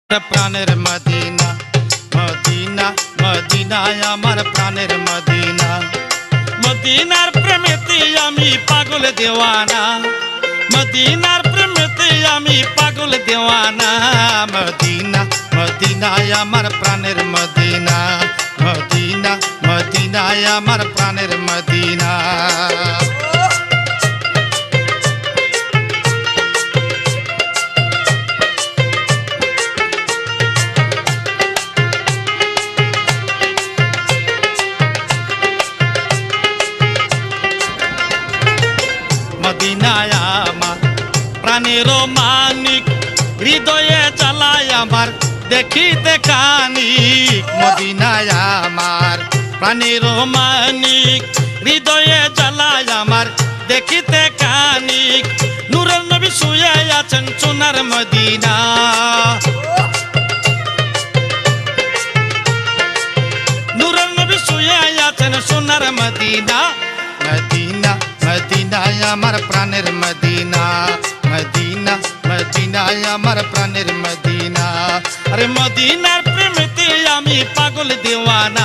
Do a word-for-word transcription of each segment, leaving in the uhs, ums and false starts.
प्राणेर Medina Medina मदीनाय आमार प्राणेर Medina मदीनार प्रेमेते आमी पागल देवाना मदीनार प्रेमेते आमी पागल देवाना मदीना मदीनाय आमार प्राणेर मदीना मदीना मदीनाय आमार प्राणेर मदीना मदीनाय आमार प्राणेर मानिक हृदये জ্বালায় आमार देखिते कानिक मदीनाय आमार प्राणेर मानिक हृदये জ্বালায় आमार देखिते कानिक नूरेर नबी शुয়ে আছেন সোনার মদিনা नूरेर नबी शुয়ে আছেন সোনার মদিনা मदीना मदीनाय आमार प्राणेर मदीना मदीना मदीनाय आमार प्राणेर मदीना अरे मदीनार प्रेमेते आमी पागल देवाना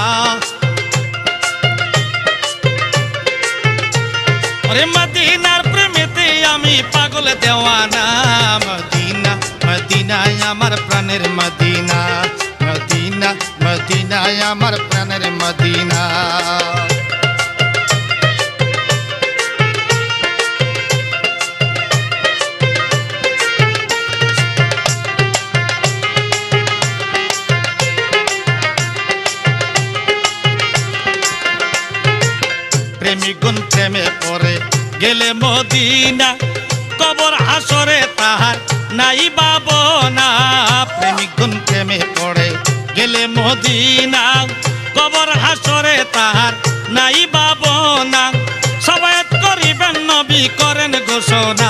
अरे मदीनार प्रेमेते आमी पागल देवाना मदीना मदीनाय आमार प्राणेर मदीना मदीना मदीनाय आमार प्राणेर मदीना प्रेमिकुन प्रेमे पड़े गेले मदीना कबर हासरे ताहार नाई बाबना प्रेमिकुन प्रेमे पड़े गेले मदीना कबर हासरे ताहार नाई बाबना सबायत करिबेन नबी करेन घोषणा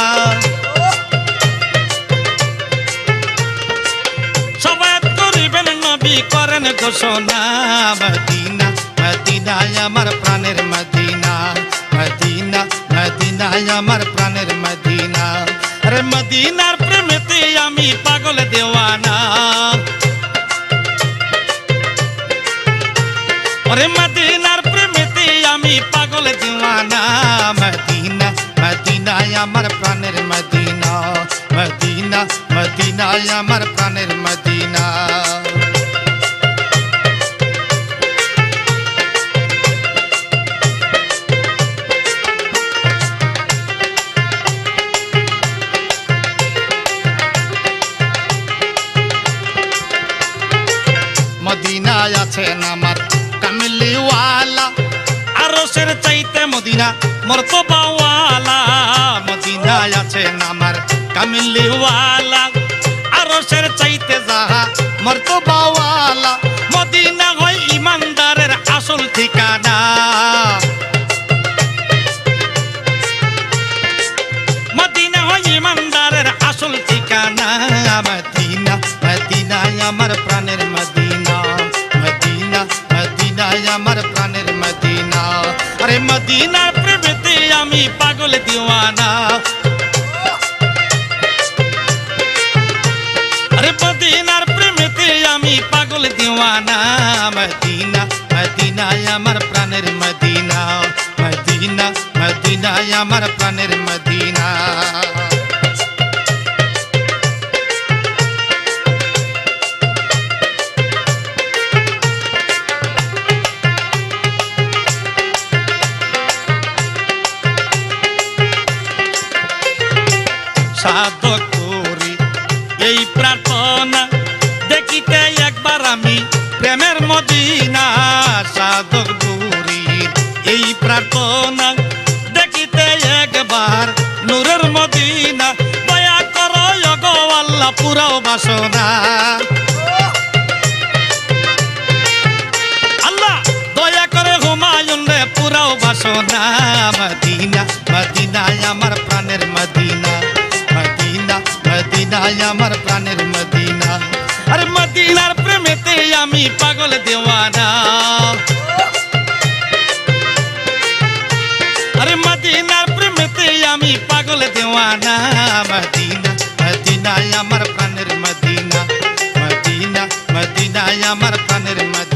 सबायत करिबेन नबी करेन घोषणा मदीना मदीनाय आमार प्राणेर मदीना मदीना मदीनाय आमार प्राणेर मदीना अरे मदीनार प्रेमेते आमी पागल देवाना अरे मदीनार प्रेमेते आमी पागल देवाना मदीना मदीनाय आमार प्राणेर मदीना मदीना मदीनाय आमार प्राणेर मदीना मदीनाय आछेन आमार कामिलीवाला आरशेर चाইতে मदीना मर्तबावाला मदीनाय आछेन आमार कामिलीवाला आरशेर चाইতে जाहा मर्तबावाला मदीना हय ईमानदारेर आसल ठिकाना मदीना हय ईमानदारेर आसल ठिकाना मदीना मदीनाय आमार प्राणेर मदीना मदीना मदीनाय आमार प्राणेर मदीना अरे मदीनार प्रेमेते आमी पागल देवाना अरे मदीनार प्रेमेते आमी पागल देवाना मदीना मदीनाय आमार प्राणेर मदीना मदीना मदीनाय आमार प्राणेर मदीना साधक करी এই প্রার্থনা দেখিতে একবার আমি প্রেমের মদিনা সাধক করি এই প্রার্থনা দেখিতে একবার নূরের মদিনা দয়া করো গো আল্লাহ পুরাও বাসনা আল্লাহ দয়া করে হুমায়ুন রে পুরাও বাসনা মদিনা মদিনায় আমার প্রাণের মদিনা मदीना मदीनाय आमार प्राणेर मदीना अरे मदीनार प्रेमेते आमी पागल देवाना अरे मदीनार प्रेमेते आमी पागल देवाना मदीना मदीनाय आमार प्राणेर मदीना আমার প্রাণের মদিনা।